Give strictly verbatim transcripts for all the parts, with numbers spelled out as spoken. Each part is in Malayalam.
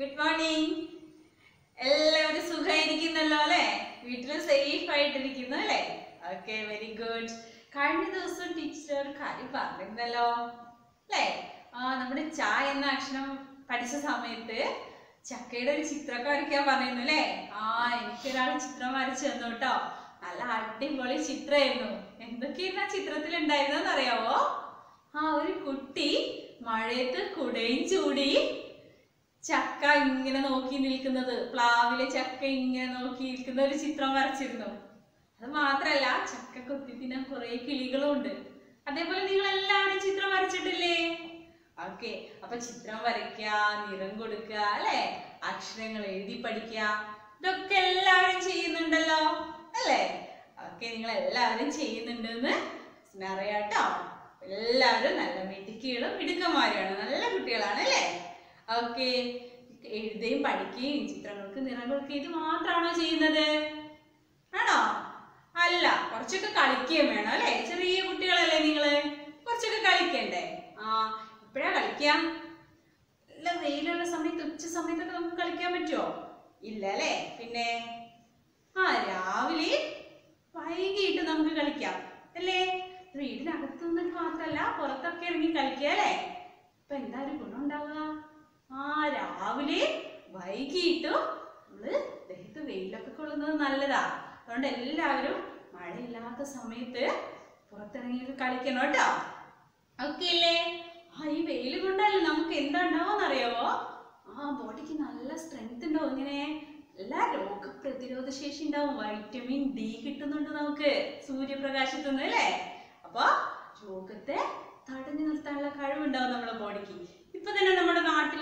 Good morning. എല്ലാവരും സുഖമായിരിക്കുന്നല്ലോ അല്ലേ? വീട്ടിൽ സേഫ് ആയിട്ടിരിക്കുന്നു അല്ലേ? Okay, very good. കഴിഞ്ഞ ദിവസം ടീച്ചർ ഒരു കാര്യം പറഞ്ഞിരുന്നല്ലോ അല്ലേ? ആ നമ്മുടെ ച എന്ന അക്ഷരം പഠിച്ച സമയത്ത് ചക്കയുടെ ഒരു ചിത്രമൊക്കെ വരയ്ക്കാൻ പറഞ്ഞിരുന്നു അല്ലേ? ആ എനിക്കൊരാൾ ചിത്രം വരച്ചു തന്നു കേട്ടോ. നല്ല അടിപൊളി ചിത്രമായിരുന്നു. എന്തൊക്കെയായിരുന്നു ആ ചിത്രത്തിൽ ഉണ്ടായിരുന്നെന്ന് അറിയാവോ? ആ ഒരു കുട്ടി മഴയത്ത് കുടയും ചൂടി ചക്ക ഇങ്ങനെ നോക്കി നിൽക്കുന്നത്, പ്ലാവിലെ ചക്ക ഇങ്ങനെ നോക്കി നിൽക്കുന്ന ഒരു ചിത്രം വരച്ചിരുന്നു. അത് മാത്രല്ല, ചക്ക കൊത്തി തിന്നാൻ കുറെ കിളികളും ഉണ്ട്. അതേപോലെ നിങ്ങൾ എല്ലാവരും ചിത്രം വരച്ചിട്ടില്ലേ? ഓക്കെ, അപ്പൊ ചിത്രം വരയ്ക്കുക, നിറം കൊടുക്കുക അല്ലെ, അക്ഷരങ്ങൾ എഴുതി പഠിക്കുക, ഇതൊക്കെ എല്ലാവരും ചെയ്യുന്നുണ്ടല്ലോ അല്ലേ? ഓക്കെ, നിങ്ങൾ എല്ലാവരും ചെയ്യുന്നുണ്ടെന്ന് അറിയാട്ടോ. എല്ലാവരും നല്ല മിടുക്കികളും മിടുക്കന്മാരുമാണ്, നല്ല കുട്ടികളാണ് അല്ലേ? ഓക്കെ, എഴുതുകയും പഠിക്കുകയും ചിത്രങ്ങൾക്ക് നിറം കൊടുക്കുകയും ഇത് മാത്രമാണോ ചെയ്യുന്നത്? ആണോ? അല്ല, കുറച്ചൊക്കെ കളിക്കുകയും വേണം അല്ലേ? ചെറിയ കുട്ടികളല്ലേ നിങ്ങള്, കുറച്ചൊക്കെ കളിക്കണ്ടേ? ആ എപ്പോഴാ കളിക്കാം? അല്ല, വെയിലുള്ള സമയത്ത്, ഉച്ച സമയത്തൊക്കെ നമുക്ക് കളിക്കാൻ പറ്റുമോ? ഇല്ല അല്ലേ? പിന്നെ ആ രാവിലെ വൈകിട്ട് നമുക്ക് കളിക്കാം അല്ലേ? വീടിനകത്ത് നിന്നിട്ട് മാത്രല്ല, പുറത്തൊക്കെ ഇറങ്ങി കളിക്കുക അല്ലേ? ഇപ്പൊ എന്താ ഒരു ഗുണം ഉണ്ടാവുക? ആ രാവിലെ വൈകിട്ടും നമ്മള് ദേഹത്ത് വെയിലൊക്കെ കൊള്ളുന്നത് നല്ലതാ. അതുകൊണ്ട് എല്ലാവരും മഴയില്ലാത്ത സമയത്ത് പുറത്തിറങ്ങിയൊക്കെ കളിക്കണം കേട്ടോ. ഓക്കെ അല്ലേ? ആ ഈ വെയിൽ കൊണ്ടല്ലേ നമുക്ക് എന്താ ഉണ്ടാവുമെന്ന് അറിയാവോ? ആ ബോഡിക്ക് നല്ല സ്ട്രെങ്ത് ഉണ്ടാവും, ഇങ്ങനെ എല്ലാ രോഗപ്രതിരോധ ശേഷി ഉണ്ടാവും, വൈറ്റമിൻ ഡി കിട്ടുന്നുണ്ട് നമുക്ക് സൂര്യപ്രകാശത്തു നിന്ന് അല്ലേ? അപ്പൊ രോഗത്തെ തടഞ്ഞു നിർത്താനുള്ള കഴിവുണ്ടാവും നമ്മുടെ ബോഡിക്ക്. ഇപ്പൊ തന്നെ നമ്മുടെ നാട്ടിൽ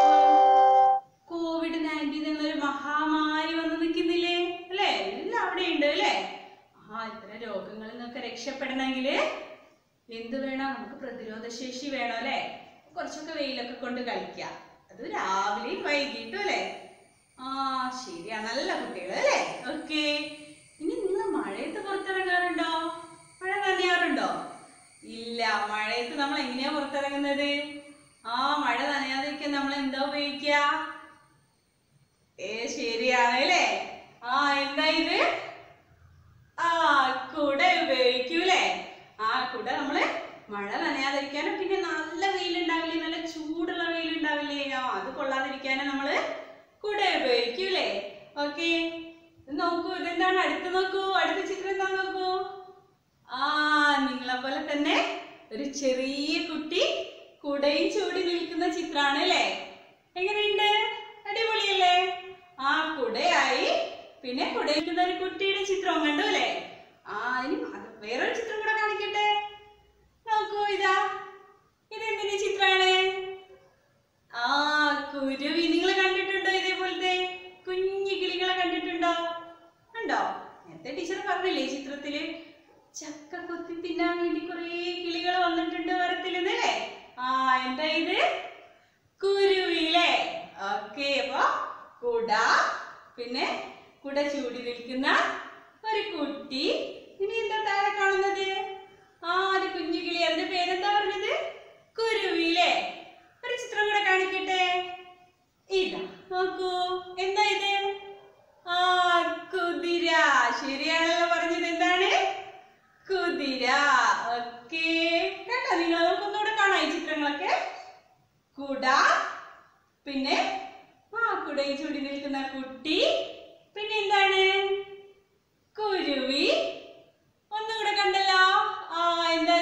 കോവിഡ് നയൻറ്റീൻ എന്നൊരു മഹാമാരി വന്ന് നിൽക്കുന്നില്ലേ അല്ലേ? എല്ലാം അവിടെ ഉണ്ട് അല്ലേ? ആ ഇത്തരം രോഗങ്ങളിൽ നിന്നൊക്കെ രക്ഷപ്പെടണമെങ്കിൽ എന്ത് വേണം? നമുക്ക് പ്രതിരോധ ശേഷി വേണം അല്ലേ? കുറച്ചൊക്കെ വെയിലൊക്കെ കൊണ്ട് കളിക്കാം, അത് രാവിലെയും വൈകിട്ടും അല്ലേ? ആ ശരിയാ, നല്ല കുട്ടികൾ അല്ലേ? ഓക്കെ, ഇനി നിങ്ങൾ മഴയത്ത് പുറത്തിറങ്ങാറുണ്ടോ? മഴ നനയാറുണ്ടോ? ഇല്ല, മഴയത്ത് നമ്മൾ എങ്ങനെയാ പുറത്തിറങ്ങുന്നത്? ആ മഴ നനയാതിരിക്കാൻ നമ്മൾ എന്താ ഉപയോഗിക്കുക? ഏ ശരിയാണ് അല്ലേ? ആ എന്താ ഇത്? ആ കുട ഉപയോഗിക്കൂലേ? ആ കുട നമ്മള് മഴ നനയാതിരിക്കാനും പിന്നെ നല്ല വെയിലുണ്ടാവില്ലേ, നല്ല ചൂടുള്ള വെയിലുണ്ടാവില്ലേ, ആ അത് കൊള്ളാതിരിക്കാനും നമ്മള് കുട ഉപയോഗിക്കൂലേ? ഓക്കെ, നോക്കൂ, ഇതെന്താണ്? അടുത്ത് നോക്കൂ, അടുത്ത ചിത്രം എന്താ നോക്കൂ. ആ നിങ്ങളെ പോലെ തന്നെ ഒരു ചെറിയ കുട്ടി കുടയും ചൂടി നിൽക്കുന്ന ചിത്രാണ് അല്ലേ? എങ്ങനെയുണ്ട്? അടിപൊളിയല്ലേ? ആ കുടയായി പിന്നെ കുടയിൽക്കുന്ന ഒരു കുട്ടിയുടെ ചിത്രവും കണ്ടു അല്ലേ? ആ ഇനി വേറൊരു ചിത്രം കൂടെ കാണിക്കട്ടെ. നോക്കൂ, ഇതാ ഇതെന്തിന്റെ ചിത്രാണ്? ആ കുരുവി. നിങ്ങൾ കണ്ടിട്ടുണ്ടോ ഇതേപോലത്തെ കുഞ്ഞു കിളികളെ? കണ്ടിട്ടുണ്ടോ? ഉണ്ടോ? നേരത്തെ ടീച്ചർ പറഞ്ഞില്ലേ ഈ ചിത്രത്തില് ചക്ക കൊത്തി തിന്നാൻ വേണ്ടി കുറെ കിളികൾ വന്നിട്ടുണ്ട് മരത്തിലെന്നല്ലേ? ആ എന്താ ഇത്? കുരുവിയിലെ. ഓക്കെ, അപ്പൊ കുട, പിന്നെ കുട ചൂടി നിൽക്കുന്ന ഒരു കുട്ടി, ഇനി എന്താ താഴെ കാണുന്നത്? ആ ഒരു കുഞ്ഞു കിളി, അതിന്റെ പേരെന്താ പറഞ്ഞത്? കുരുവിയിലെ. ഒരു ചിത്രം കൂടെ കാണിക്കട്ടെ. ഇല്ല, നോക്കൂ, എന്താ ഇത്? ആ കുതിര. ശരിയാണല്ലോ പറഞ്ഞത്, എന്താണ്? കുതിര. ഓക്കെ, കേട്ടോ? നിങ്ങൾ നമുക്കൊന്നുകൂടെ കാണാം ഈ ചിത്രങ്ങളൊക്കെ. കുട, പിന്നെ ആ കുടയിൽ ചൂടി നിൽക്കുന്ന കുട്ടി, പിന്നെ എന്താണ്? കുരുവി. ഒന്നുകൂടെ കണ്ടല്ലോ. ആ എന്താ?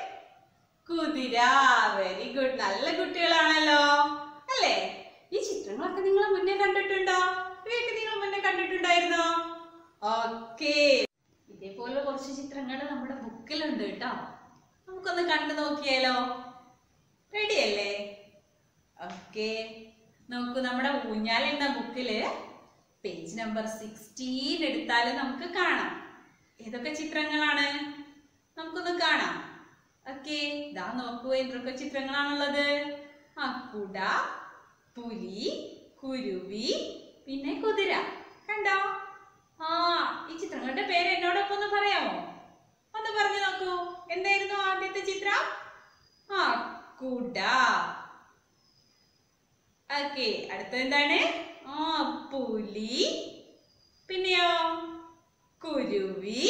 കുതിര. വെരി ഗുഡ്, നല്ല കുട്ടികളാണല്ലോ അല്ലേ? ഈ ചിത്രങ്ങളൊക്കെ നിങ്ങൾ മുന്നേ കണ്ടിട്ടുണ്ടോ? ഇവയൊക്കെ നിങ്ങൾ മുന്നേ കണ്ടിട്ടുണ്ടായിരുന്നോ? ഓക്കെ, ഇതേപോലെ കുറച്ച് ചിത്രങ്ങൾ നമ്മുടെ ബുക്കിലുണ്ട് കേട്ടോ. നമുക്കൊന്ന് കണ്ടു നോക്കിയാലോ? റെഡി അല്ലേ? ഓക്കെ, നോക്കൂ, നമ്മുടെ ഊഞ്ഞാൽ എന്ന ബുക്കില് പേജ് നമ്പർ സിക്സ്റ്റീൻ എടുത്താൽ നമുക്ക് കാണാം ഏതൊക്കെ ചിത്രങ്ങളാണ്. നമുക്കൊന്ന് കാണാം. ഓക്കെ, ഇതാ നോക്കൂ, എന്തൊക്കെ ചിത്രങ്ങളാണുള്ളത്. ആ കുട, പുലി, കുരുവി, പിന്നെ കുതിര. കണ്ടോ? ആ ഈ ചിത്രങ്ങളുടെ പേര് എന്നോടൊപ്പം ഒന്ന് പറയാമോ? ഒന്ന് പറഞ്ഞു നോക്കൂ. എന്തായിരുന്നു ആദ്യത്തെ ചിത്രം? ആ കുട. ഓക്കെ, അടുത്തത് എന്താണ്? ആ പുലി. പിന്നെയോ കുരുവി.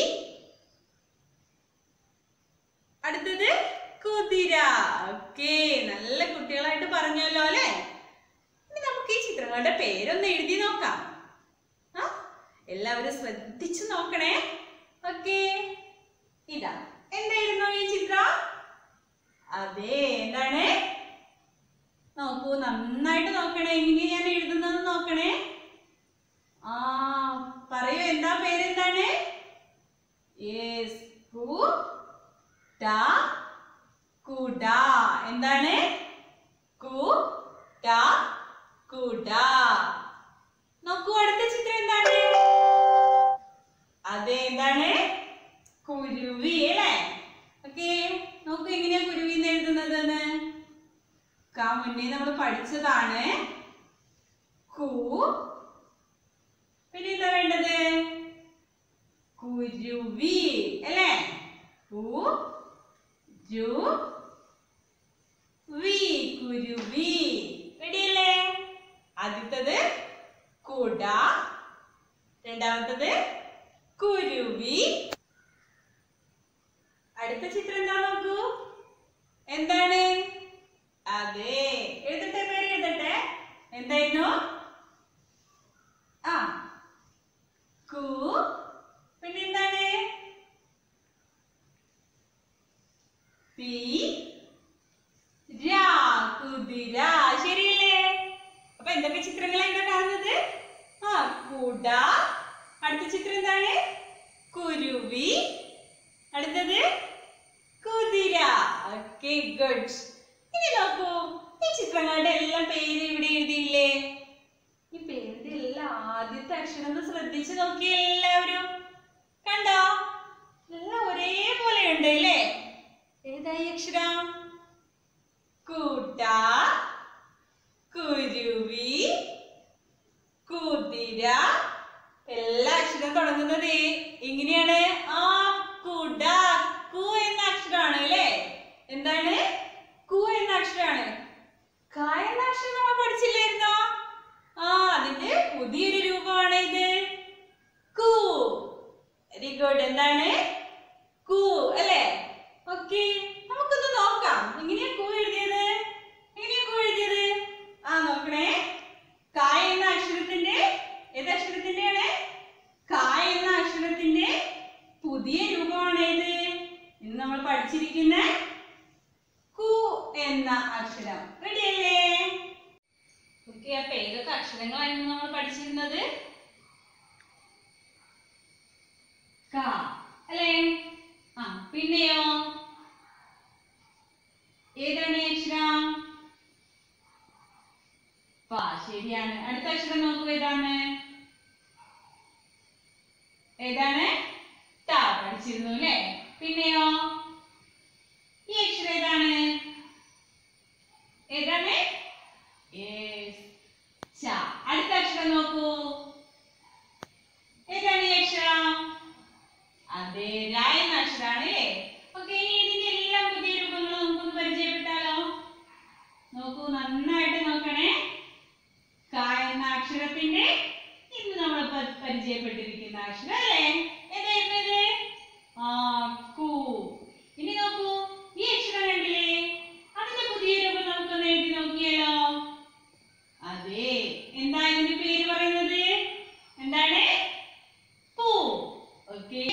അടുത്തത് കുതിര. ഓക്കെ, നല്ല കുട്ടികളായിട്ട് പറഞ്ഞല്ലോ അല്ലെ. ഇനി നമുക്ക് ഈ ചിത്രങ്ങളുടെ പേരൊന്ന് എഴുതി നോക്കാം. ആ എല്ലാവരും ശ്രദ്ധിച്ചു നോക്കണേ. ഓക്കെ, ഇതാ എന്തായിരുന്നു ഈ ചിത്രം? അതെ, എന്താണ്? നോക്കൂ, നന്നായിട്ട് നോക്കണേ. എങ്ങനെ ഞാൻ എഴുതുന്നത് നോക്കണേ. ആ പറയൂ, എന്താ പേരെന്താണ്? യെസ്, കുട. കുട. എന്താണ്? കുട. കുട. നോക്കൂ, അടുത്ത ചിത്രം എന്താണ്? അതെ, എന്താണ്? കുരുവി അല്ലേ? ഓക്കെ, നോക്കൂ എങ്ങനെയാ കുരുവി എന്ന് എഴുതുന്നതെന്ന്. ക മുന്നേ നമ്മൾ പഠിച്ചതാണ്. കു, പിന്നെ എന്താ വേണ്ടത്? കുരുവി അല്ലേ? കു ജു വി, കുരുവി. റെഡിയല്ലേ? ആദ്യത്തത് കുട, രണ്ടാമത്തത് കുരുവി. അടുത്ത ചിത്രം എന്താ നോക്കൂ. എന്താണ്? അതെ, എഴുതട്ടെ, പേര് എഴുതട്ടെ. എന്തായിരുന്നു? ആ കു, പിന്നെ എന്താണ്? പി രാ, കുതിര. ശരിയല്ലേ? അപ്പൊ എന്തൊക്കെ ചിത്രങ്ങളാണ് ഇവിടെ കാണുന്നത്? ആ കുട. അടുത്ത ചിത്രം എന്താണ്? കുരുവി. അടുത്തത് കുതിര. Okay, good. ഇനി നോക്കൂ, ഈ ചിത്രങ്ങളുടെ എല്ലാം പേര് ഇവിടെ എഴുതിയില്ലേ? ഈ പേരിന്റെ എല്ലാം ആദ്യത്തെ അക്ഷരം ഒന്ന് ശ്രദ്ധിച്ചു നോക്കിയേ എല്ലാവരും. കണ്ടോ? എല്ലാം ഒരേപോലെ ഉണ്ട് അല്ലേ? ഏതായി അക്ഷരം? കുട, കുരുവി, കുതിര. എല്ലാ അക്ഷരം തുടങ്ങുന്നത് എങ്ങനെയാണ്? ആ കുട, കു എന്ന അക്ഷരമാണ് അല്ലേ? എന്താണ്? കു എന്ന അക്ഷരമാണ്. ക എന്ന അക്ഷരം നമ്മൾ പഠിച്ചില്ലായിരുന്നോ? ആ അതിന്റെ പുതിയൊരു രൂപമാണ് ഇത്. കു. Very good. എന്താണ്? കു അല്ലേ? ഓക്കെ, നമുക്കൊന്ന് നോക്കാം. എങ്ങനെയാ കു എഴുതിയത്? എങ്ങനെയാ കു എഴുതിയത്? ആ നോക്കണേ. ക എന്ന അക്ഷരത്തിന്റെ ഏത് അക്ഷരത്തിന്റെയാണ്? ക എന്ന അക്ഷരത്തിന്റെ പുതിയ രൂപമാണ് ഇത്. ഇന്ന് നമ്മൾ പഠിച്ചിരിക്കുന്ന കു എന്ന അക്ഷരം. റെഡിയല്ലേ? ഓക്കെ, അപ്പൊ ഏതൊക്കെ അക്ഷരങ്ങളായിരുന്നു നമ്മൾ പഠിച്ചിരുന്നത്? ക അല്ലേ? ആ പിന്നെയോ ഏതാണ് ഈ അക്ഷരം? പ. ശരിയാണ്. അടുത്ത അക്ഷരം നോക്കൂ, ഏതാണ്? ഏതാണ്? ത. പഠിച്ചിരുന്നു അല്ലേ? പിന്നെയോ ഈ അക്ഷരം ഏതാണ്? ഏതാണ്? ച. അടുത്ത അക്ഷരം നോക്കൂ, ഏതാണ് ഈ അക്ഷരം? അതെ, ര എന്ന അക്ഷരമാണ് അല്ലേ? ഓക്കെ, ഇനി ഇതിന്റെ എല്ലാം പുതിയ രൂപങ്ങൾ നമുക്കൊന്ന് പരിചയപ്പെട്ടാലോ? നോക്കൂ, നന്നായിട്ട് നോക്കണേ. ക എന്ന അക്ഷരത്തിന്റെ ഇന്ന് നമ്മൾ പരിചയപ്പെട്ടിരിക്കുന്ന അക്ഷരം അല്ലേ? ഏതായിരുന്നു ഇത്? ആ കു. ഇനി നോക്കൂ, ഈ അക്ഷരം കണ്ടില്ലേ? അതിന്റെ പുതിയ രൂപം നമുക്കൊന്ന് എഴുതി നോക്കിയാലോ? അതെ, എന്താ ഇതിന്റെ പേര് പറയുന്നത്? എന്താണ്? പൂ. ഓക്കെ,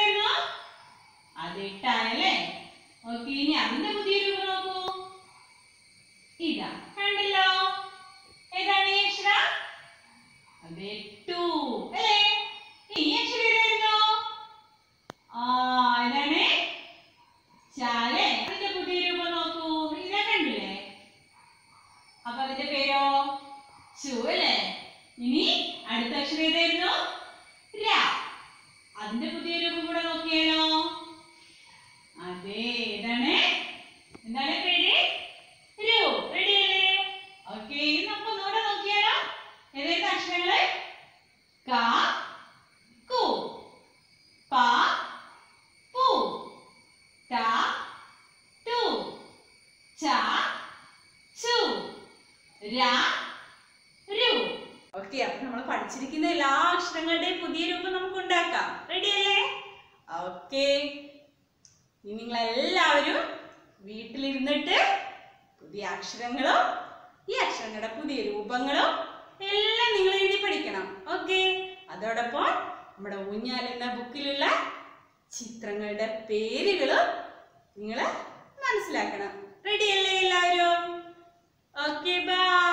അതെ, ട അല്ലേ? ഓക്കെ, ഇനി അതിന്റെ പുതിയ രൂപം നോക്കൂ. ഇതാ കണ്ടല്ലോ? ഏതാണ് ഈ അക്ഷരം? അതെ, ടു അല്ലേ? ഈ അക്ഷരം ഏതായിരുന്നു? ആ ഇതാണ് ച അല്ലേ? അതിന്റെ പുതിയ രൂപം നോക്കൂ. ഇതാ കണ്ടില്ലേ? അപ്പൊ അതിന്റെ പേരോ? ചു അല്ലേ? ഇനി അടുത്ത അക്ഷരം ഏതായിരുന്നു? ര. അതിന്റെ പുതിയ രൂപം കൂടെ നോക്കിയാലോ? അതെ, ഏതാണ്? എന്താണ് പേര്? രു. റെഡി അല്ലേ? അപ്പൊ നമ്മൾ പഠിച്ചിരിക്കുന്ന എല്ലാ അക്ഷരങ്ങളുടെയും പുതിയ രൂപം നമുക്ക് ഉണ്ടാക്കാം. റെഡി അല്ലേ? ഓക്കെ. ഇനി നിങ്ങൾ എല്ലാവരും വീട്ടിലിരുന്നിട്ട് പുതിയ അക്ഷരങ്ങളും ഈ അക്ഷരങ്ങളുടെ പുതിയ രൂപങ്ങളും എല്ലാം നിങ്ങൾ എഴുതി പഠിക്കണം. ഓക്കെ. അതോടൊപ്പം നമ്മുടെ ഊഞ്ഞാൽ എന്ന ബുക്കിലുള്ള ചിത്രങ്ങളുടെ പേരുകളും നിങ്ങൾ മനസ്സിലാക്കണം. റെഡി അല്ലേ എല്ലാവരും? Okay, by.